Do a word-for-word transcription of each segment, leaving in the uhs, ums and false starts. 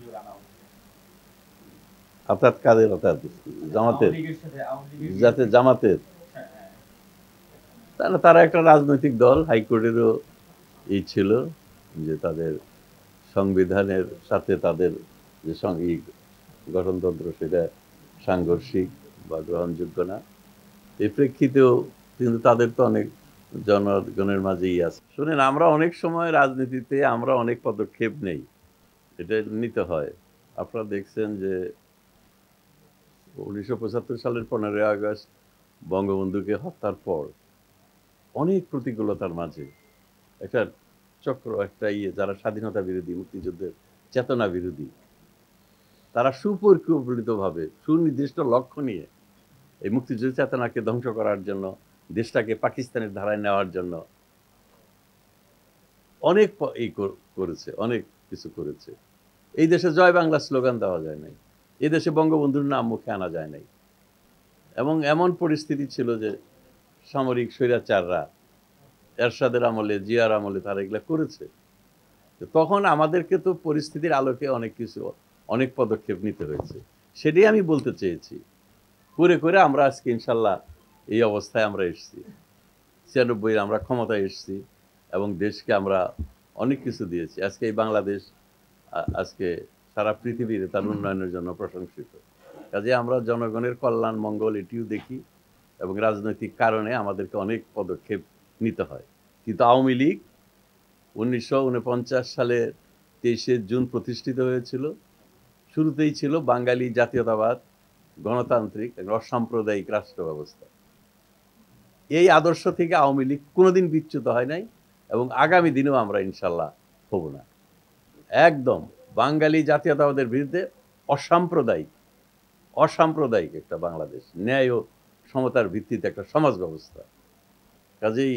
অর্থাৎ কাদের অর্থাৎ জামাতের যাতে জামাতের তাহলে তারা একটা রাজনৈতিক দল, হাইকোর্টেরও এই ছিল যে তাদের সংবিধানের সাথে তাদের যে গঠনতন্ত্র সেটা সাংঘর্ষিক বা গ্রহণযোগ্য না। এই প্রেক্ষিতেও কিন্তু তাদের তো অনেক জনগণের মাঝেই আছে। শুনেন, আমরা অনেক সময় রাজনীতিতে আমরা অনেক পদক্ষেপ নেই, এটা নিতে হয়। আপনারা দেখছেন যে উনিশশো পঁচাত্তর সালের পনেরোই আগস্ট বঙ্গবন্ধুকে হত্যার পর অনেক প্রতিকূলতার মাঝে একটা চক্র, একটা ইয়ে, যারা স্বাধীনতা বিরোধী, মুক্তিযুদ্ধের চেতনা বিরোধী, তারা সুপরিকল্পিতভাবে সুনির্দিষ্ট লক্ষ্য নিয়ে এই মুক্তিযুদ্ধ চেতনাকে ধ্বংস করার জন্য, দেশটাকে পাকিস্তানের ধারায় নেওয়ার জন্য অনেক এই করেছে, অনেক কিছু করেছে। এই দেশে জয় বাংলা স্লোগান দেওয়া যায় নাই, এই দেশে বঙ্গবন্ধুর নাম মুখে আনা যায় নাই, এবং এমন পরিস্থিতি ছিল যে সামরিক স্বৈরাচাররা এরশাদের আমলে, জিয়ার আমলে তারা এগুলা করেছে। তখন আমাদেরকে তো পরিস্থিতির আলোকে অনেক কিছু, অনেক পদক্ষেপ নিতে হয়েছে। সেটাই আমি বলতে চেয়েছি। করে করে আমরা আজকে ইনশাল্লাহ এই অবস্থায় আমরা এসেছি। ছিয়ানব্বই আমরা ক্ষমতায় এসেছি এবং দেশকে আমরা অনেক কিছু দিয়েছি। আজকে এই বাংলাদেশ আজকে সারা পৃথিবীর তার উন্নয়নের জন্য প্রশংসিত। কাজে আমরা জনগণের কল্যাণ মঙ্গল এটিও দেখি, এবং রাজনৈতিক কারণে আমাদেরকে অনেক পদক্ষেপ নিতে হয়। কিন্তু আওয়ামী লীগ উনিশশো উনপঞ্চাশ সালের তেইশে জুন প্রতিষ্ঠিত হয়েছিল। শুরুতেই ছিল বাঙালি জাতীয়তাবাদ, গণতান্ত্রিক অসাম্প্রদায়িক রাষ্ট্র ব্যবস্থা। এই আদর্শ থেকে আওয়ামী লীগ কোনোদিন বিচ্যুত হয় নাই, এবং আগামী দিনেও আমরা ইনশাল্লাহ হব না। একদম বাঙালি জাতীয়তাবাদের বিরুদ্ধে অসাম্প্রদায়িক অসাম্প্রদায়িক একটা বাংলাদেশ, ন্যায় ও সমতার ভিত্তিতে একটা সমাজ ব্যবস্থা। কাজেই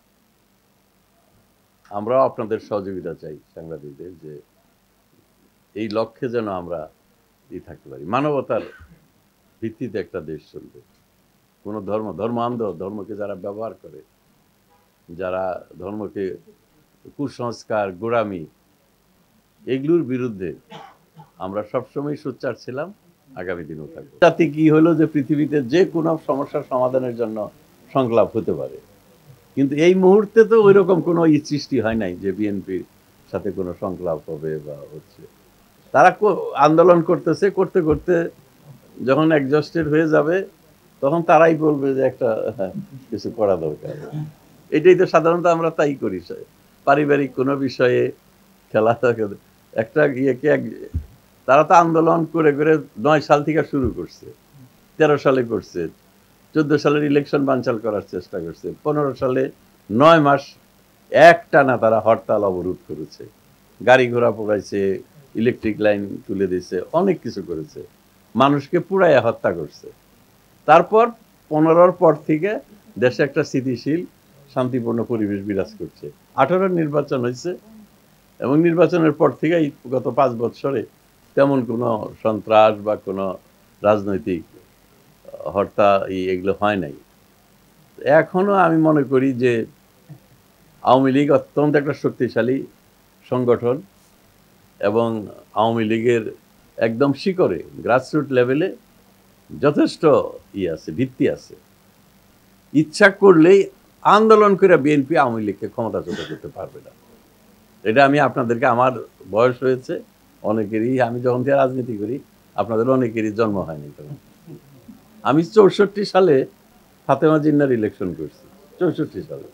আমরাও আপনাদের সহযোগিতা চাই সাংবাদিকদের, যে এই লক্ষ্যে যেন আমরা ই থাকতে পারি। মানবতার ভিত্তিতে একটা দেশ চলবে। কোনো ধর্ম, ধর্মান্ধ, ধর্মকে যারা ব্যবহার করে, যারা ধর্মকে কুসংস্কার, গোড়ামি, এগুলোর বিরুদ্ধে আমরা সবসময় সোচ্চার ছিলাম, আগামী দিনেও থাকবো। তাতে কি হলো যে পৃথিবীতে যে কোনো সমস্যার সমাধানের জন্য সংলাপ হতে পারে, কিন্তু এই মুহূর্তে তো ওই রকম কোনো সৃষ্টি হয় নাই যে বিএনপির সাথে কোনো সংলাপ হবে বা হচ্ছে। তারা আন্দোলন করতেছে, করতে করতে যখন এক্সস্টেড হয়ে যাবে তখন তারাই বলবে যে একটা কিছু করা দরকার। এটাই তো সাধারণত আমরা তাই করি। পারিবারিক কোনো বিষয়ে খেলা একটা ইয়েকে, তারা তো আন্দোলন করে করে নয় সাল থেকে শুরু করছে, তেরো সালে করছে, চোদ্দ সালের ইলেকশন বানচাল করার চেষ্টা করছে, পনেরো সালে নয় মাস একটানা তারা হরতাল অবরোধ করেছে, গাড়ি ঘোড়া পোড়াইছে, ইলেকট্রিক লাইন তুলে দিয়েছে, অনেক কিছু করেছে, মানুষকে পুড়াইয়া হত্যা করছে। তারপর পনেরোর পর থেকে দেশে একটা স্থিতিশীল শান্তিপূর্ণ পরিবেশ বিরাজ করছে। আঠারোর নির্বাচন হয়েছে, এবং নির্বাচনের পর থেকে গত পাঁচ বছরে তেমন কোনো সন্ত্রাস বা কোনো রাজনৈতিক হরতাল এগুলো হয় নাই। এখনো আমি মনে করি যে আওয়ামী লীগ অত্যন্ত একটা শক্তিশালী সংগঠন, এবং আওয়ামী লীগের একদম শিকড়ে গ্রাসরুট লেভেলে যথেষ্ট ই আছে, ভিত্তি আছে। ইচ্ছা করলেই আন্দোলন করে বিএনপি আওয়ামী লীগকে ক্ষমতাচ্যুত করতে পারবে না। এটা আমি আপনাদেরকে, আমার বয়স হয়েছে অনেকেরই, আমি যখন থেকে রাজনীতি করি আপনাদের অনেকেরই জন্ম হয়নি তখন। আমি চৌষট্টি সালে ফাতেমা জিন্নার ইলেকশন করছি, চৌষট্টি সালে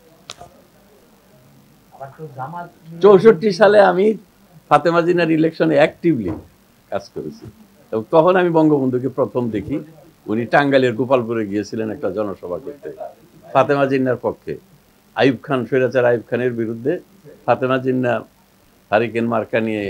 চৌষট্টি সালে আমি ফাতেমা জিন্নার ইলেকশনে অ্যাক্টিভলি কাজ করেছি, এবং তখন আমি বঙ্গবন্ধুকে প্রথম দেখি। উনি টাঙ্গাইলের গোপালপুরে গিয়েছিলেন একটা জনসভা করতে ফাতেমা জিন্নার পক্ষে। আইয়ুব খান, স্বৈরাচার আইয়ুব খানের বিরুদ্ধে ফাতেমা জিন্না হারিকেন মার্কা নিয়ে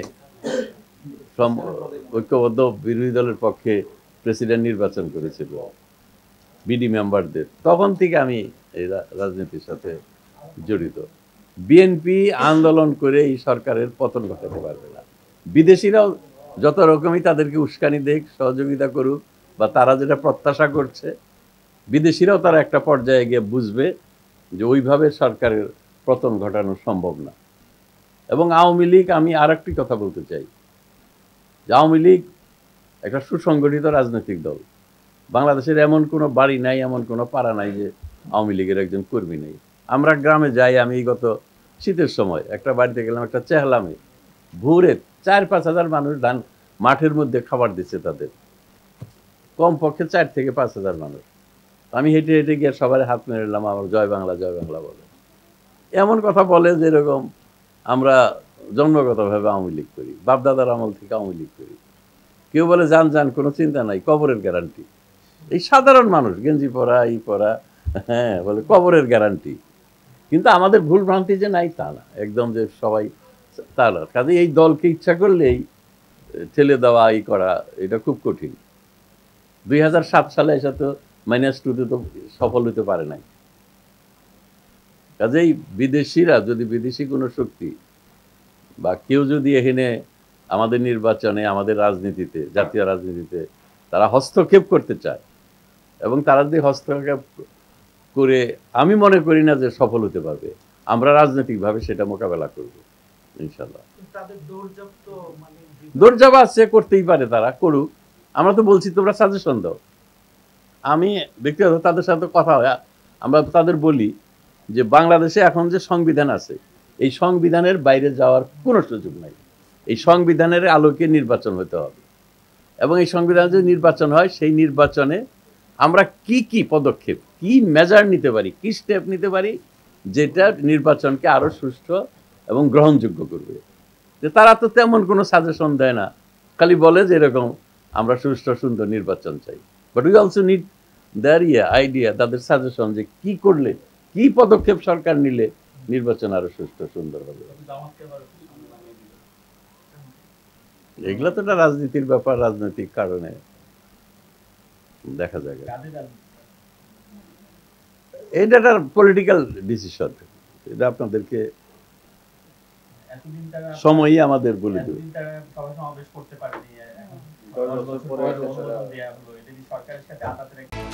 ঐক্যবদ্ধ বিরোধী দলের পক্ষে প্রেসিডেন্ট নির্বাচন করেছিল বিডি মেম্বারদের। তখন থেকে আমি এই রাজনীতির সাথে জড়িত। বিএনপি আন্দোলন করে এই সরকারের পতন ঘটাতে পারবে না। বিদেশিরাও যত রকমই তাদেরকে উস্কানি দেখ, সহযোগিতা করুক, বা তারা যেটা প্রত্যাশা করছে, বিদেশিরাও তারা একটা পর্যায়ে গিয়ে বুঝবে যে ওইভাবে সরকারের পতন ঘটানো সম্ভব না। এবং আওয়ামী লীগ, আমি আর একটি কথা বলতে চাই, যে আওয়ামী লীগ একটা সুসংগঠিত রাজনৈতিক দল। বাংলাদেশের এমন কোনো বাড়ি নাই, এমন কোনো পাড়া নাই যে আওয়ামী লীগের একজন কর্মী নেই। আমরা গ্রামে যাই, আমি গত শীতের সময় একটা বাড়িতে গেলাম, একটা চেহলামে ভোরে চার পাঁচ হাজার মানুষ ধান মাঠের মধ্যে খাবার দিচ্ছে তাদের, কমপক্ষে চার থেকে পাঁচ হাজার মানুষ। আমি হেঁটে হেঁটে গিয়ে সবার হাত মেরে নিলাম, আমার জয় বাংলা জয় বাংলা বলে। এমন কথা বলে যে এরকম আমরা জন্মগতভাবে আওয়ামী লীগ করি, বাপদাদার আমল থেকে আওয়ামী লীগ করি। কেউ বলে যান যান, কোনো চিন্তা নাই, কবরের গ্যারান্টি। এই সাধারণ মানুষ গেঞ্জি পরা ই পরা, হ্যাঁ বলে কবরের গ্যারান্টি। কিন্তু আমাদের ভুল ভ্রান্তি যে নাই তা না, একদম যে সবাই তা না। কাজে এই দলকে ইচ্ছা করলেই ঠেলে দেওয়া ই করা এটা খুব কঠিন। দুই হাজার সাত সালে এসে তো মাইনাস টুতে তো সফল হতে পারে নাই। কাজেই বিদেশিরা যদি, বিদেশি কোনো শক্তি বা কেউ যদি এখানে আমাদের নির্বাচনে, আমাদের রাজনীতিতে, জাতীয় রাজনীতিতে তারা হস্তক্ষেপ করতে চায়, এবং তারা যদি হস্তক্ষেপ করে, আমি মনে করি না যে সফল হতে পারবে। আমরা রাজনৈতিকভাবে সেটা মোকাবেলা করব ইনশাল্লাহ। দৌড়জাবা আছে, করতেই পারে, তারা করুক। আমরা তো বলছি তোমরা সাজেশন দাও। আমি ব্যক্তিগত তাদের সাথে কথা হয়, আমরা তাদের বলি যে বাংলাদেশে এখন যে সংবিধান আছে, এই সংবিধানের বাইরে যাওয়ার কোনো সুযোগ নাই। এই সংবিধানের আলোকে নির্বাচন হতে হবে, এবং এই সংবিধানে যদি নির্বাচন হয়, সেই নির্বাচনে আমরা কি কি পদক্ষেপ, কি মেজার নিতে পারি, কি স্টেপ নিতে পারি, যেটা নির্বাচনকে আরো সুষ্ঠু এবং গ্রহণযোগ্য করবে। যে তারা তো তেমন কোনো সাজেশন দেয় না, খালি বলে যে এরকম আমরা সুষ্ঠু সুন্দর নির্বাচন চাই। But we also need their ইয়ে আইডিয়া, তাদের সাজেশন যে কি করলে, কি পদক্ষেপ সরকার নিলে নির্বাচন আরো সুষ্ঠু সুন্দর হবে। এগুলো তো একটা রাজনীতির ব্যাপার, রাজনৈতিক কারণে দেখা যায়। এটা একটা পলিটিক্যাল ডিসিশন, এটা আপনাদেরকে সময়ই আমাদের বলে দেবে।